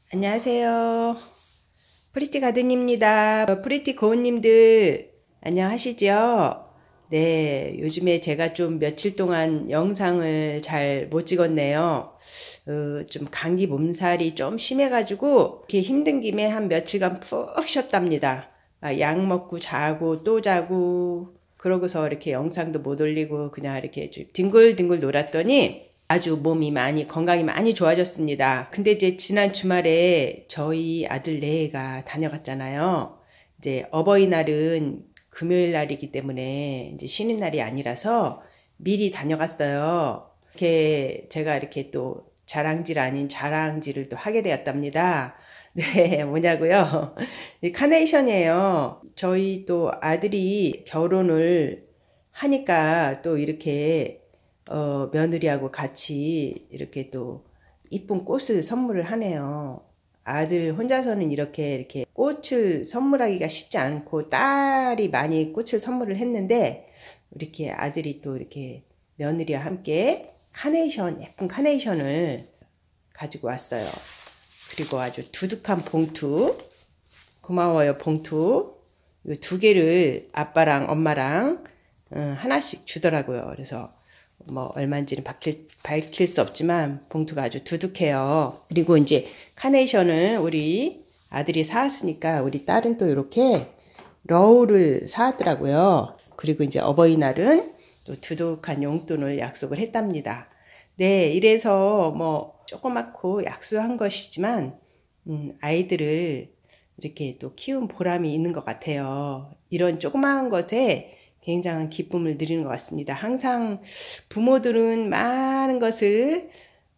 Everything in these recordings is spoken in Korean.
안녕하세요. 프리티 가든입니다. 프리티 고은님들 안녕하시죠? 네, 요즘에 제가 좀 며칠 동안 영상을 잘 못 찍었네요. 좀 감기 몸살이 좀 심해가지고 이렇게 힘든 김에 한 며칠간 푹 쉬었답니다. 약 먹고 자고 또 자고 그러고서 이렇게 영상도 못 올리고 그냥 이렇게 좀 뒹굴뒹굴 놀았더니 아주 몸이 많이 건강이 많이 좋아졌습니다. 근데 이제 지난 주말에 저희 아들 내애가 다녀갔잖아요. 이제 어버이날은 금요일 날이기 때문에 이제 쉬는 날이 아니라서 미리 다녀갔어요. 이렇게 제가 이렇게 또 자랑질 아닌 자랑질을 또 하게 되었답니다. 네, 뭐냐고요? 이 카네이션이에요. 저희 또 아들이 결혼을 하니까 또 이렇게 며느리하고 같이 이렇게 또 이쁜 꽃을 선물을 하네요. 아들 혼자서는 이렇게 꽃을 선물하기가 쉽지 않고 딸이 많이 꽃을 선물을 했는데 이렇게 아들이 또 이렇게 며느리와 함께 카네이션, 예쁜 카네이션을 가지고 왔어요. 그리고 아주 두둑한 봉투, 고마워요 봉투. 이 두 개를 아빠랑 엄마랑 하나씩 주더라고요. 그래서 뭐 얼마인지는 밝힐 수 없지만 봉투가 아주 두둑해요. 그리고 이제 카네이션을 우리 아들이 사왔으니까 우리 딸은 또 이렇게 러울을 사왔더라고요. 그리고 이제 어버이날은 또 두둑한 용돈을 약속을 했답니다. 네, 이래서 뭐 조그맣고 약소한 것이지만 아이들을 이렇게 또 키운 보람이 있는 것 같아요. 이런 조그마한 것에 굉장한 기쁨을 누리는 것 같습니다. 항상 부모들은 많은 것을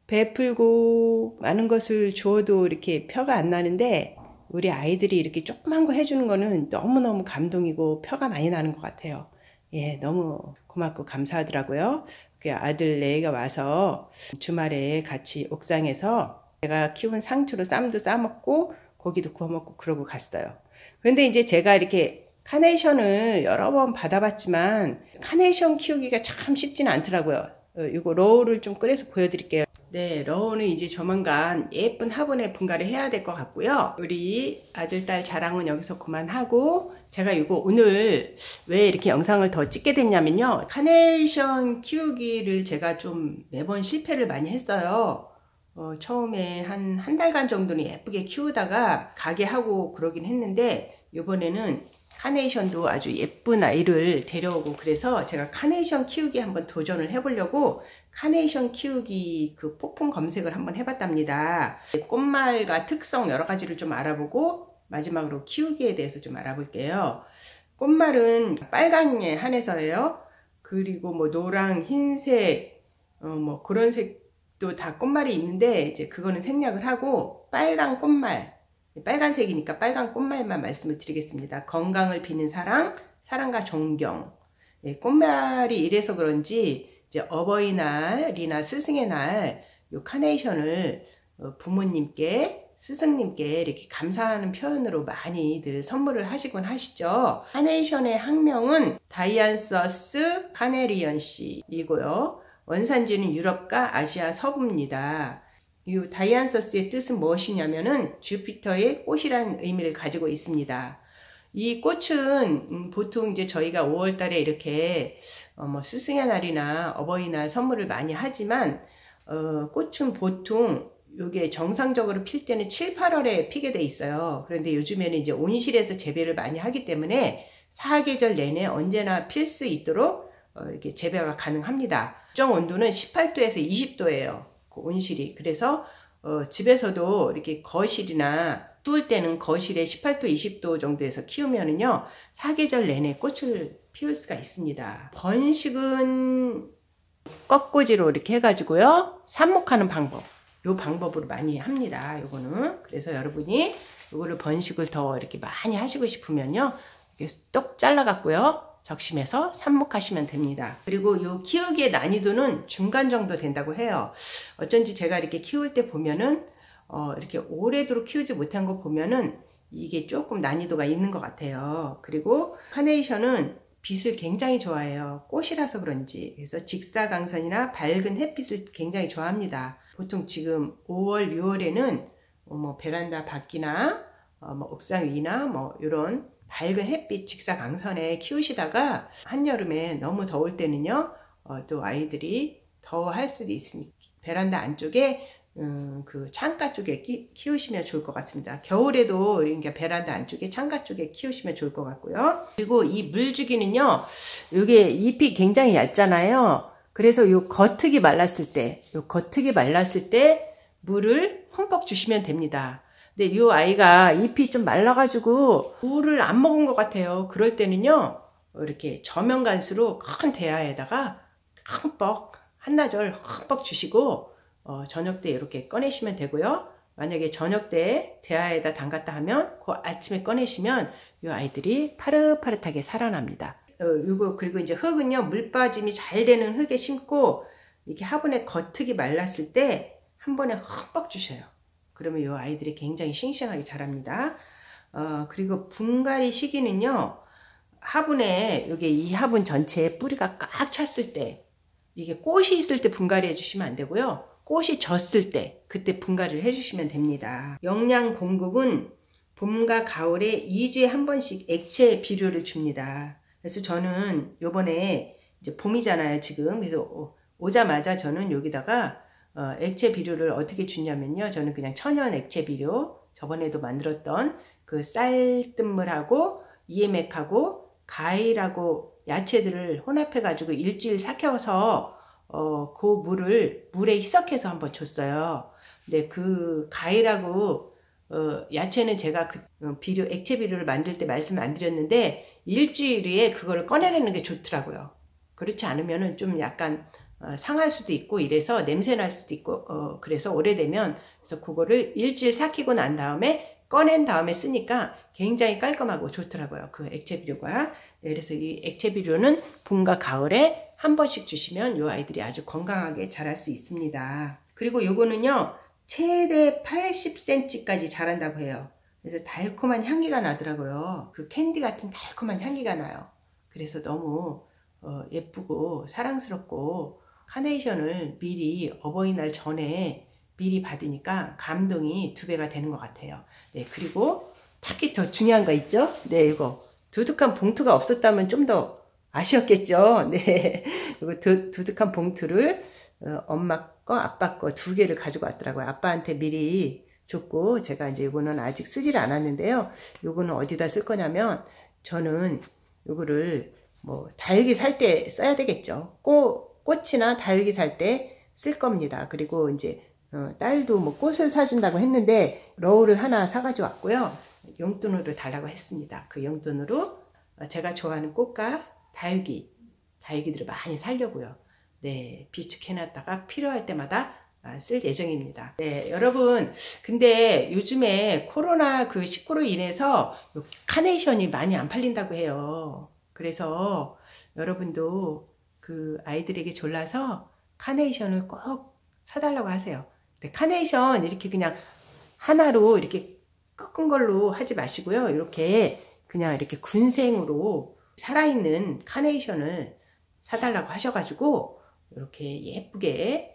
베풀고 많은 것을 줘도 이렇게 표가 안 나는데 우리 아이들이 이렇게 조그만 거 해주는 거는 너무너무 감동이고 표가 많이 나는 것 같아요. 예, 너무 고맙고 감사하더라고요. 그 아들 내가 와서 주말에 같이 옥상에서 제가 키운 상추로 쌈도 싸먹고 고기도 구워 먹고 그러고 갔어요. 그런데 이제 제가 이렇게 카네이션을 여러 번 받아봤지만 카네이션 키우기가 참 쉽지는 않더라고요. 이거 러울을 좀 끓여서 보여드릴게요. 네, 러울은 이제 조만간 예쁜 화분에 분갈이 해야 될 것 같고요. 우리 아들, 딸 자랑은 여기서 그만하고 제가 이거 오늘 왜 이렇게 영상을 더 찍게 됐냐면요. 카네이션 키우기를 제가 좀 매번 실패를 많이 했어요. 처음에 한 달간 정도는 예쁘게 키우다가 가게 하고 그러긴 했는데 이번에는 카네이션도 아주 예쁜 아이를 데려오고 그래서 제가 카네이션 키우기 한번 도전을 해보려고 카네이션 키우기 그 폭풍 검색을 한번 해봤답니다. 꽃말과 특성 여러 가지를 좀 알아보고 마지막으로 키우기에 대해서 좀 알아볼게요. 꽃말은 빨강에 한해서예요. 그리고 뭐 노랑, 흰색, 뭐 그런 색도 다 꽃말이 있는데 이제 그거는 생략을 하고 빨간 꽃말, 빨간색이니까 빨간 꽃말만 말씀을 드리겠습니다. 건강을 비는 사랑, 사랑과 존경. 예, 꽃말이 이래서 그런지 이제 어버이날이나 스승의 날 요 카네이션을 부모님께 스승님께 이렇게 감사하는 표현으로 많이들 선물을 하시곤 하시죠. 카네이션의 학명은 다이안서스 카네리언씨이고요. 원산지는 유럽과 아시아 서부입니다. 이 다이안서스의 뜻은 무엇이냐면은 주피터의 꽃이라는 의미를 가지고 있습니다. 이 꽃은 보통 이제 저희가 5월 달에 이렇게 뭐 스승의 날이나 어버이날 선물을 많이 하지만 꽃은 보통 요게 정상적으로 필 때는 7, 8월에 피게 돼 있어요. 그런데 요즘에는 이제 온실에서 재배를 많이 하기 때문에 사계절 내내 언제나 필 수 있도록 이렇게 재배가 가능합니다. 적정 온도는 18도에서 20도예요. 그 온실이. 그래서 집에서도 이렇게 거실이나 추울 때는 거실에 18도, 20도 정도에서 키우면은요, 사계절 내내 꽃을 피울 수가 있습니다. 번식은 꺾꽂이로 이렇게 해가지고요, 삽목하는 방법. 요 방법으로 많이 합니다. 요거는. 그래서 여러분이 요거를 번식을 더 이렇게 많이 하시고 싶으면요, 이렇게 똑 잘라갖고요, 적심해서 삽목하시면 됩니다. 그리고 요 키우기의 난이도는 중간 정도 된다고 해요. 어쩐지 제가 이렇게 키울 때 보면은 이렇게 오래도록 키우지 못한 거 보면은 이게 조금 난이도가 있는 것 같아요. 그리고 카네이션은 빛을 굉장히 좋아해요. 꽃이라서 그런지. 그래서 직사광선이나 밝은 햇빛을 굉장히 좋아합니다. 보통 지금 5월, 6월에는 뭐 베란다 밖이나 뭐 옥상 위나 뭐 이런 밝은 햇빛 직사광선에 키우시다가 한여름에 너무 더울 때는요, 또 아이들이 더할 수도 있으니 베란다 안쪽에 그 창가 쪽에 키우시면 좋을 것 같습니다. 겨울에도 그러니까 베란다 안쪽에 창가 쪽에 키우시면 좋을 것 같고요. 그리고 이 물주기는요, 이게 잎이 굉장히 얇잖아요. 그래서 요 겉흙이 말랐을 때, 물을 흠뻑 주시면 됩니다. 근데 이 아이가 잎이 좀 말라가지고 물을 안 먹은 것 같아요. 그럴 때는요, 이렇게 저면간수로 큰 대야에다가 흠뻑, 한나절 흠뻑 주시고, 저녁 때 이렇게 꺼내시면 되고요. 만약에 저녁 때 대야에다 담갔다 하면 그 아침에 꺼내시면 이 아이들이 파릇파릇하게 살아납니다. 이거 그리고 이제 흙은요, 물 빠짐이 잘 되는 흙에 심고 이렇게 화분에 겉흙이 말랐을 때 한 번에 흠뻑 주셔요. 그러면 이 아이들이 굉장히 싱싱하게 자랍니다. 그리고 분갈이 시기는요, 화분에 여기 이 화분 전체에 뿌리가 꽉 찼을 때, 이게 꽃이 있을 때 분갈이 해주시면 안 되고요. 꽃이 졌을 때 그때 분갈이를 해주시면 됩니다. 영양 공급은 봄과 가을에 2주에 한 번씩 액체 비료를 줍니다. 그래서 저는 요번에 이제 봄이잖아요, 지금. 그래서 오자마자 저는 여기다가 액체 비료를 어떻게 주냐면요, 저는 그냥 천연 액체 비료, 저번에도 만들었던 그 쌀뜨물하고 EM액하고 가일하고 야채들을 혼합해 가지고 일주일 삭혀서 그 물을 물에 희석해서 한번 줬어요. 근데 그 가일하고 야채는 제가 그 비료, 액체 비료를 만들 때 말씀 안 드렸는데 일주일에 그거를 꺼내내는 게 좋더라고요. 그렇지 않으면은 좀 약간 상할 수도 있고 이래서 냄새 날 수도 있고 그래서 오래되면, 그래서 그거를 일주일 삭히고 난 다음에 꺼낸 다음에 쓰니까 굉장히 깔끔하고 좋더라고요, 그 액체 비료가. 네, 그래서 이 액체 비료는 봄과 가을에 한 번씩 주시면 이 아이들이 아주 건강하게 자랄 수 있습니다. 그리고 요거는요, 최대 80cm까지 자란다고 해요. 그래서 달콤한 향기가 나더라고요. 그 캔디 같은 달콤한 향기가 나요. 그래서 너무 예쁘고 사랑스럽고, 카네이션을 미리 어버이날 전에 미리 받으니까 감동이 2배가 되는 것 같아요. 네, 그리고 특히 더 중요한 거 있죠? 네, 이거 두둑한 봉투가 없었다면 좀 더 아쉬웠겠죠? 네, 이거 두둑한 봉투를 엄마 거, 아빠 거 2개를 가지고 왔더라고요. 아빠한테 미리 줬고, 제가 이제 이거는 아직 쓰질 않았는데요. 이거는 어디다 쓸 거냐면, 저는 이거를 뭐 다육이 살 때 써야 되겠죠. 꽃이나 다육이 살 때 쓸 겁니다. 그리고 이제 딸도 뭐 꽃을 사준다고 했는데 러울을 하나 사가지고 왔고요. 용돈으로 달라고 했습니다. 그 용돈으로 제가 좋아하는 꽃과 다육이들을 많이 사려고요. 네, 비축해놨다가 필요할 때마다 쓸 예정입니다. 네, 여러분, 근데 요즘에 코로나 그 19로 인해서 카네이션이 많이 안 팔린다고 해요. 그래서 여러분도 그 아이들에게 졸라서 카네이션을 꼭 사달라고 하세요. 근데 카네이션 이렇게 그냥 하나로 이렇게 꺾은 걸로 하지 마시고요. 이렇게 그냥 이렇게 군생으로 살아있는 카네이션을 사달라고 하셔가지고 이렇게 예쁘게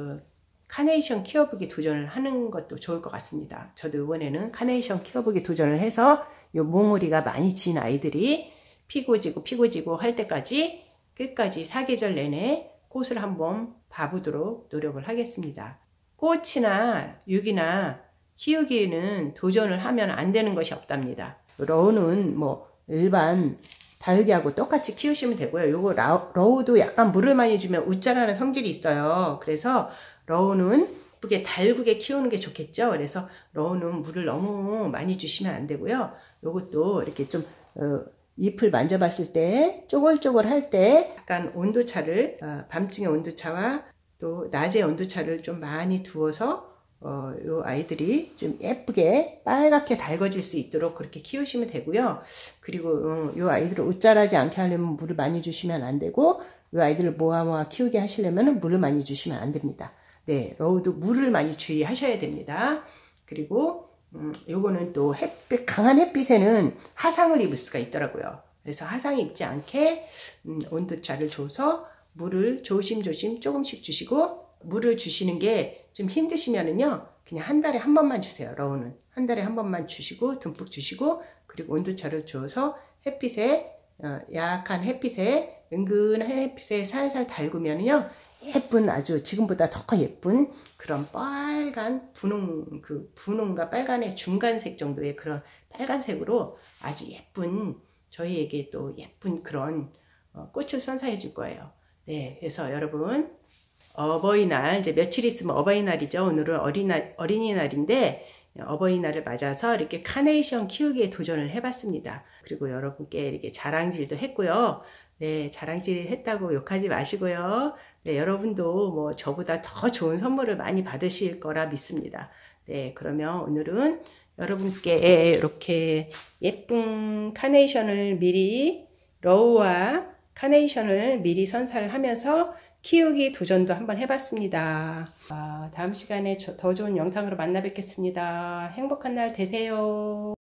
카네이션 키워보기 도전을 하는 것도 좋을 것 같습니다. 저도 이번에는 카네이션 키워보기 도전을 해서 요 몽우리가 많이 진 아이들이 피고 지고 할 때까지 끝까지 사계절 내내 꽃을 한번 봐보도록 노력을 하겠습니다. 꽃이나 육이나 키우기에는 도전을 하면 안 되는 것이 없답니다. 러우는 뭐 일반 다육이하고 똑같이 키우시면 되고요. 요거 러우도 약간 물을 많이 주면 웃자라는 성질이 있어요. 그래서 러우는 예쁘게 달구게 키우는 게 좋겠죠. 그래서 러우는 물을 너무 많이 주시면 안 되고요. 요것도 이렇게 좀 잎을 만져봤을 때 쪼글쪼글 할 때 약간 온도차를 밤중에 온도차와 또 낮의 온도차를 좀 많이 두어서 요 아이들이 좀 예쁘게 빨갛게 달궈질 수 있도록 그렇게 키우시면 되고요. 그리고 요 아이들을 웃자라지 않게 하려면 물을 많이 주시면 안 되고, 요 아이들을 모아 키우게 하시려면 물을 많이 주시면 안 됩니다. 네, 러우도 물을 많이 주의하셔야 됩니다. 그리고 요거는 또 강한 햇빛에는 화상을 입을 수가 있더라고요. 그래서 화상 입지 않게 온도차를 줘서 물을 조심조심 조금씩 주시고, 물을 주시는 게 좀 힘드시면은요, 그냥 한 달에 한 번만 주세요. 러우는 한 달에 한 번만 주시고 듬뿍 주시고, 그리고 온도차를 줘서 햇빛에 약한 햇빛에, 은근한 햇빛에 살살 달구면요 예쁜, 아주 지금보다 더 예쁜 그런 빨간 분홍과 빨간의 중간색 정도의 그런 빨간색으로 아주 예쁜, 저희에게 또 예쁜 그런 꽃을 선사해 줄 거예요. 네, 그래서 여러분 어버이날, 이제 며칠 있으면 어버이날이죠. 오늘은 어린이날인데 어버이날을 맞아서 이렇게 카네이션 키우기에 도전을 해봤습니다. 그리고 여러분께 이렇게 자랑질도 했고요. 네, 자랑질 했다고 욕하지 마시고요. 네, 여러분도 뭐 저보다 더 좋은 선물을 많이 받으실 거라 믿습니다. 네, 그러면 오늘은 여러분께 이렇게 예쁜 카네이션을 미리, 러우와 카네이션을 미리 선사를 하면서 키우기 도전도 한번 해봤습니다. 다음 시간에 더 좋은 영상으로 만나 뵙겠습니다. 행복한 날 되세요.